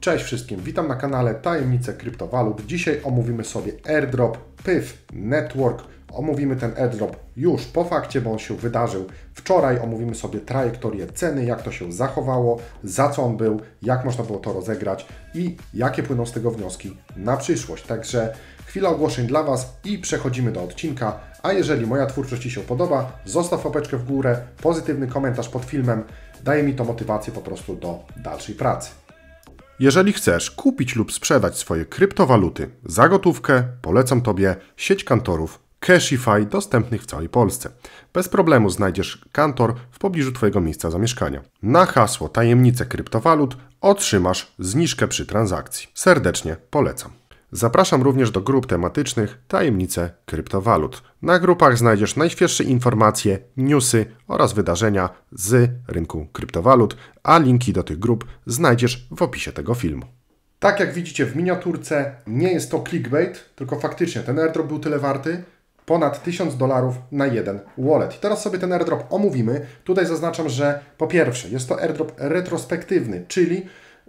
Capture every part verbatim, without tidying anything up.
Cześć wszystkim, witam na kanale Tajemnice Kryptowalut. Dzisiaj omówimy sobie airdrop Pyf Network. Omówimy ten airdrop już po fakcie, bo on się wydarzył wczoraj. Omówimy sobie trajektorię ceny, jak to się zachowało, za co on był, jak można było to rozegrać i jakie płyną z tego wnioski na przyszłość. Także chwila ogłoszeń dla Was i przechodzimy do odcinka. A jeżeli moja twórczość Ci się podoba, zostaw łapeczkę w górę, pozytywny komentarz pod filmem. Daje mi to motywację po prostu do dalszej pracy. Jeżeli chcesz kupić lub sprzedać swoje kryptowaluty za gotówkę, polecam Tobie sieć kantorów Cashify dostępnych w całej Polsce. Bez problemu znajdziesz kantor w pobliżu Twojego miejsca zamieszkania. Na hasło Tajemnice Kryptowalut otrzymasz zniżkę przy transakcji. Serdecznie polecam. Zapraszam również do grup tematycznych Tajemnice Kryptowalut. Na grupach znajdziesz najświeższe informacje, newsy oraz wydarzenia z rynku kryptowalut, a linki do tych grup znajdziesz w opisie tego filmu. Tak jak widzicie w miniaturce, nie jest to clickbait, tylko faktycznie ten airdrop był tyle warty, ponad tysiąc dolarów na jeden wallet. I teraz sobie ten airdrop omówimy. Tutaj zaznaczam, że po pierwsze jest to airdrop retrospektywny, czyli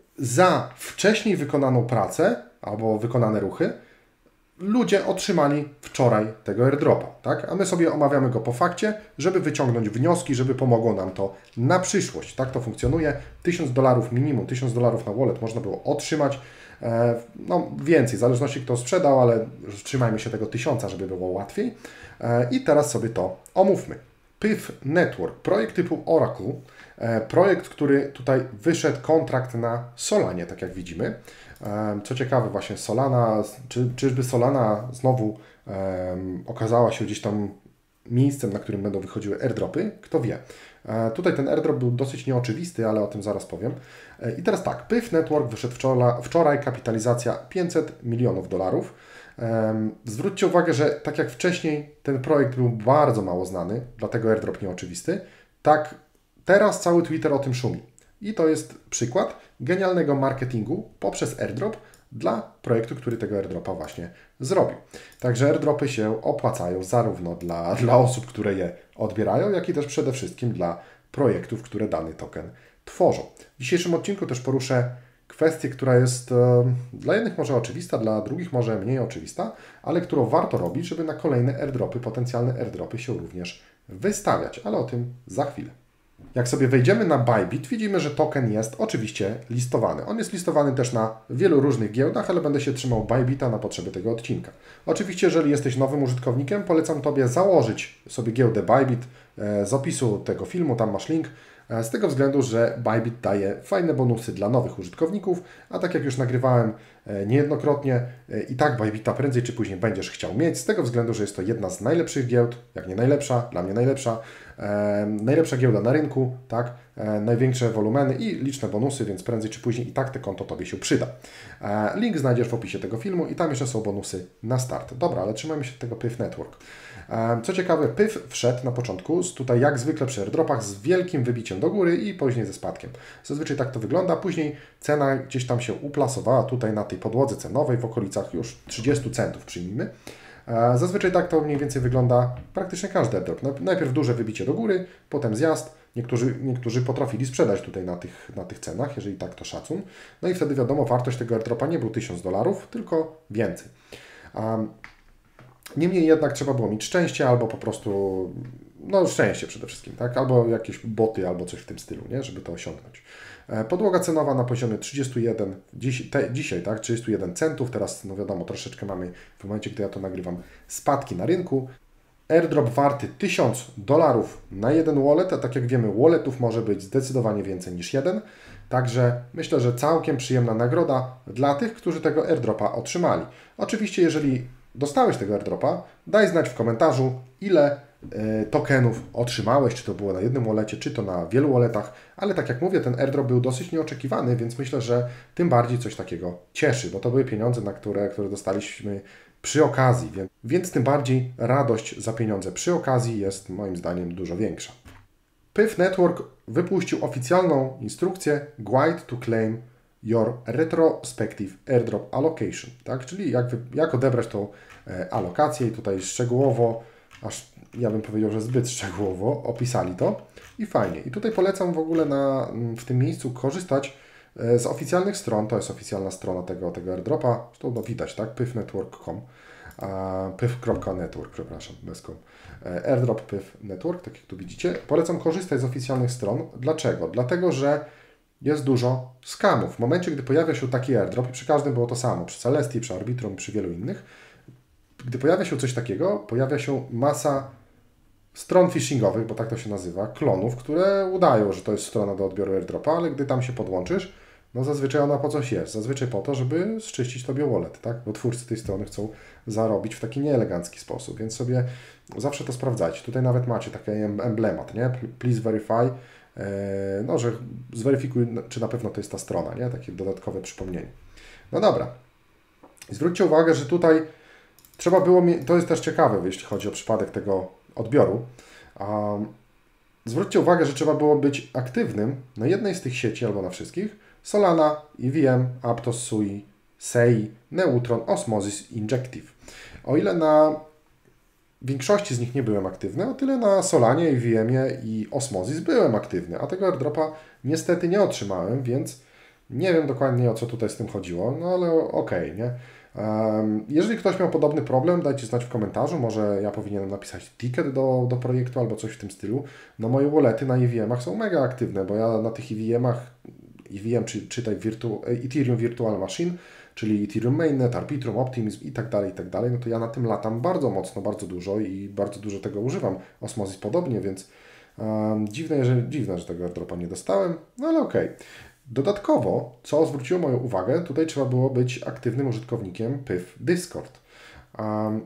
za wcześniej wykonaną pracę albo wykonane ruchy ludzie otrzymali wczoraj tego airdropa, tak? A my sobie omawiamy go po fakcie, żeby wyciągnąć wnioski, żeby pomogło nam to na przyszłość. Tak to funkcjonuje. tysiąc dolarów minimum, tysiąc dolarów na wallet można było otrzymać. E, no więcej, w zależności kto sprzedał, ale trzymajmy się tego tysiąca, żeby było łatwiej. E, I teraz sobie to omówmy. Pyf Network, projekt typu Oracle, e, projekt, który tutaj wyszedł kontrakt na Solanie, tak jak widzimy. E, co ciekawe, właśnie Solana, czy, czyżby Solana znowu e, okazała się gdzieś tam miejscem, na którym będą wychodziły airdropy? Kto wie. E, tutaj ten airdrop był dosyć nieoczywisty, ale o tym zaraz powiem. E, I teraz tak, Pyf Network wyszedł wczoraj, wczoraj kapitalizacja pięćset milionów dolarów. Um, zwróćcie uwagę, że tak jak wcześniej ten projekt był bardzo mało znany, dlatego airdrop nieoczywisty, tak teraz cały Twitter o tym szumi. I to jest przykład genialnego marketingu poprzez airdrop dla projektu, który tego airdropa właśnie zrobił. Także airdropy się opłacają zarówno dla, dla osób, które je odbierają, jak i też przede wszystkim dla projektów, które dany token tworzą. W dzisiejszym odcinku też poruszę kwestię, która jest e, dla jednych może oczywista, dla drugich może mniej oczywista, ale którą warto robić, żeby na kolejne airdropy, potencjalne airdropy się również wystawiać, ale o tym za chwilę. Jak sobie wejdziemy na Bybit, widzimy, że token jest oczywiście listowany. On jest listowany też na wielu różnych giełdach, ale będę się trzymał Bybita na potrzeby tego odcinka. Oczywiście, jeżeli jesteś nowym użytkownikiem, polecam Tobie założyć sobie giełdę Bybit z opisu tego filmu, tam masz link. Z tego względu, że Bybit daje fajne bonusy dla nowych użytkowników, a tak jak już nagrywałem niejednokrotnie, i tak Bybita prędzej czy później będziesz chciał mieć, z tego względu, że jest to jedna z najlepszych giełd, jak nie najlepsza, dla mnie najlepsza, e, najlepsza giełda na rynku, tak, e, największe wolumeny i liczne bonusy, więc prędzej czy później i tak te konto Tobie się przyda. E, link znajdziesz w opisie tego filmu i tam jeszcze są bonusy na start. Dobra, ale trzymajmy się tego Pyf Network. E, co ciekawe, Pyf wszedł na początku, z, tutaj jak zwykle przy airdropach, z wielkim wybiciem do góry i później ze spadkiem. Zazwyczaj tak to wygląda, później cena gdzieś tam się uplasowała tutaj na tej podłodze cenowej w okolicach już trzydziestu centów przyjmijmy. Zazwyczaj tak to mniej więcej wygląda praktycznie każdy airdrop. Najpierw duże wybicie do góry, potem zjazd. Niektórzy, niektórzy potrafili sprzedać tutaj na tych, na tych cenach, jeżeli tak to szacun. No i wtedy wiadomo, wartość tego airdropa nie był tysiąc dolarów, tylko więcej. Um, niemniej jednak trzeba było mieć szczęście albo po prostu, no szczęście przede wszystkim, tak? Albo jakieś boty, albo coś w tym stylu, nie? Żeby to osiągnąć. Podłoga cenowa na poziomie trzydziestu jeden, dziś, te, dzisiaj tak, trzydziestu jeden centów, teraz no wiadomo, troszeczkę mamy w momencie, gdy ja to nagrywam, spadki na rynku. Airdrop warty tysiąc dolarów na jeden wallet, a tak jak wiemy, walletów może być zdecydowanie więcej niż jeden, także myślę, że całkiem przyjemna nagroda dla tych, którzy tego airdropa otrzymali. Oczywiście, jeżeli dostałeś tego airdropa, daj znać w komentarzu, ile tokenów otrzymałeś, czy to było na jednym wallecie, czy to na wielu walletach, ale tak jak mówię, ten airdrop był dosyć nieoczekiwany, więc myślę, że tym bardziej coś takiego cieszy, bo to były pieniądze, na które, które dostaliśmy przy okazji, więc, więc tym bardziej radość za pieniądze przy okazji jest moim zdaniem dużo większa. Pyf Network wypuścił oficjalną instrukcję Guide to Claim Your Retrospective Airdrop Allocation, tak? Czyli jak, jak odebrać tą e, alokację i tutaj szczegółowo, aż ja bym powiedział, że zbyt szczegółowo opisali to i fajnie. I tutaj polecam w ogóle na, w tym miejscu korzystać Z oficjalnych stron, to jest oficjalna strona tego, tego airdropa, to no widać, tak? pyfnetwork kropka com, pyf kropka network, przepraszam, bez com. Airdrop pyf network, tak jak tu widzicie. Polecam korzystać z oficjalnych stron. Dlaczego? Dlatego, że jest dużo skamów. W momencie, gdy pojawia się taki airdrop, i przy każdym było to samo, przy Celestii, przy Arbitrum, przy wielu innych, gdy pojawia się coś takiego, pojawia się masa stron phishingowych, bo tak to się nazywa, klonów, które udają, że to jest strona do odbioru airdropa, ale gdy tam się podłączysz, no zazwyczaj ona po coś jest. Zazwyczaj po to, żeby zczyścić Tobie wallet, tak? Bo twórcy tej strony chcą zarobić w taki nieelegancki sposób, więc sobie zawsze to sprawdzajcie. Tutaj nawet macie taki emblemat, nie? Please verify, no, że zweryfikuj, czy na pewno to jest ta strona, nie? Takie dodatkowe przypomnienie. No dobra. Zwróćcie uwagę, że tutaj trzeba było mieć, to jest też ciekawe, jeśli chodzi o przypadek tego odbioru. Um, zwróćcie uwagę, że trzeba było być aktywnym na jednej z tych sieci albo na wszystkich. Solana, E V M, Aptos, Sui, Sei, Neutron, Osmosis, Injective. O ile na większości z nich nie byłem aktywny, o tyle na Solanie, E V M-ie i Osmosis byłem aktywny, a tego airdropa niestety nie otrzymałem, więc nie wiem dokładnie, o co tutaj z tym chodziło, no ale okej, okay, nie? Jeżeli ktoś miał podobny problem, dajcie znać w komentarzu, może ja powinienem napisać ticket do, do projektu albo coś w tym stylu. No moje wallety na E V M-ach są mega aktywne, bo ja na tych E V M-ach, E V M czy, czytaj Virtu, Ethereum Virtual Machine, czyli Ethereum Mainnet, Arbitrum, Optimism i tak dalej, i tak dalej, no to ja na tym latam bardzo mocno, bardzo dużo i bardzo dużo tego używam. Osmosis podobnie, więc um, dziwne, że, dziwne, że tego airdropa nie dostałem, no ale okej. Okay. Dodatkowo, co zwróciło moją uwagę, tutaj trzeba było być aktywnym użytkownikiem pyf Discord. Um,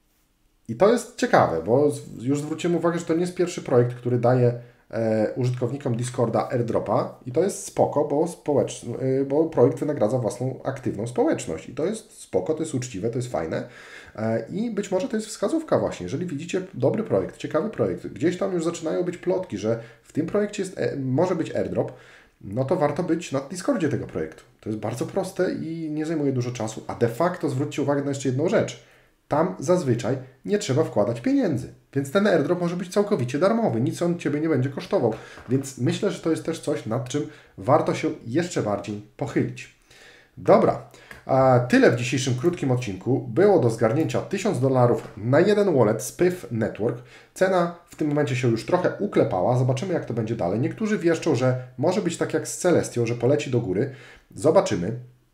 I to jest ciekawe, bo już zwróciłem uwagę, że to nie jest pierwszy projekt, który daje e, użytkownikom Discorda airdropa i to jest spoko, bo, społecz... e, bo projekt wynagradza własną aktywną społeczność i to jest spoko, to jest uczciwe, to jest fajne e, i być może to jest wskazówka właśnie, jeżeli widzicie dobry projekt, ciekawy projekt, gdzieś tam już zaczynają być plotki, że w tym projekcie jest, e, może być airdrop, no to warto być na Discordzie tego projektu. To jest bardzo proste i nie zajmuje dużo czasu, a de facto zwróćcie uwagę na jeszcze jedną rzecz. Tam zazwyczaj nie trzeba wkładać pieniędzy, więc ten airdrop może być całkowicie darmowy, nic on Ciebie nie będzie kosztował, więc myślę, że to jest też coś, nad czym warto się jeszcze bardziej pochylić. Dobra, a tyle w dzisiejszym krótkim odcinku. Było do zgarnięcia tysiąc dolarów na jeden wallet z pyf Network. Cena w tym momencie się już trochę uklepała. Zobaczymy, jak to będzie dalej. Niektórzy wieszczą, że może być tak jak z Celestią, że poleci do góry. Zobaczymy.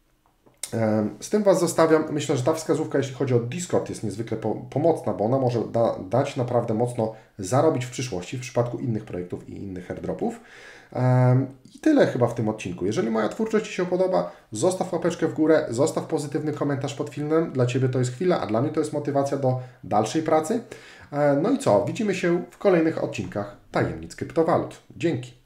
Z tym Was zostawiam. Myślę, że ta wskazówka, jeśli chodzi o Discord, jest niezwykle pomocna, bo ona może da, dać naprawdę mocno zarobić w przyszłości w przypadku innych projektów i innych airdropów. I tyle chyba w tym odcinku. Jeżeli moja twórczość Ci się podoba, zostaw łapeczkę w górę, zostaw pozytywny komentarz pod filmem. Dla Ciebie to jest chwila, a dla mnie to jest motywacja do dalszej pracy. No i co? Widzimy się w kolejnych odcinkach Tajemnic Kryptowalut. Dzięki.